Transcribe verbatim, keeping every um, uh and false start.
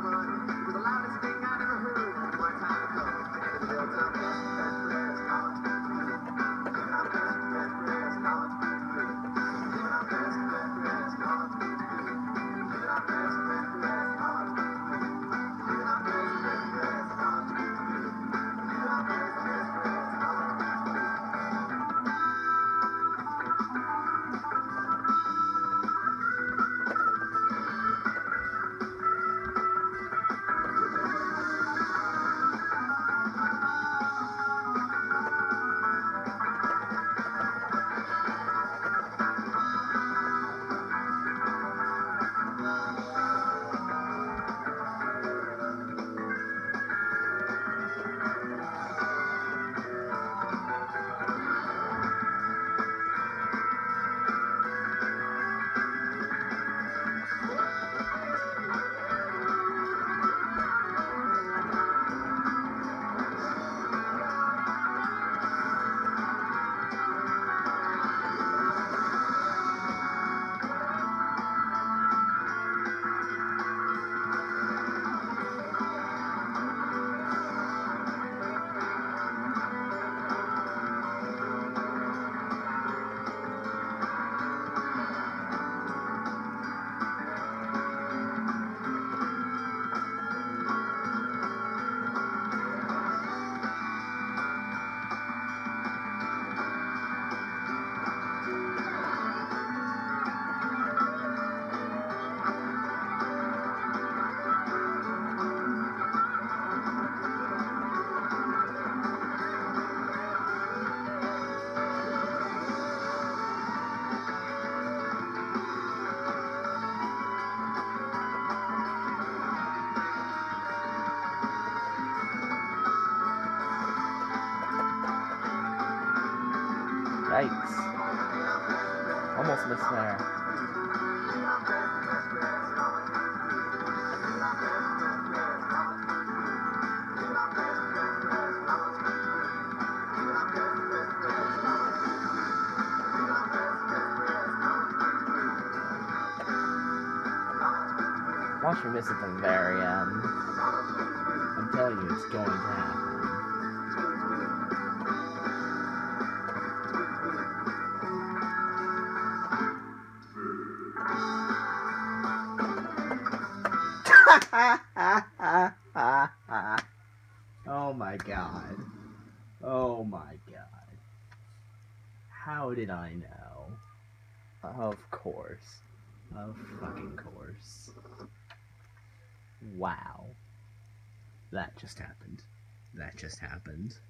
Yikes. Almost missed there. Watch me miss at the very end. I'm telling you, it's going to happen. Oh my god. Oh my god. How did I know? Of course. Of fucking course. Wow. That just happened. That just happened.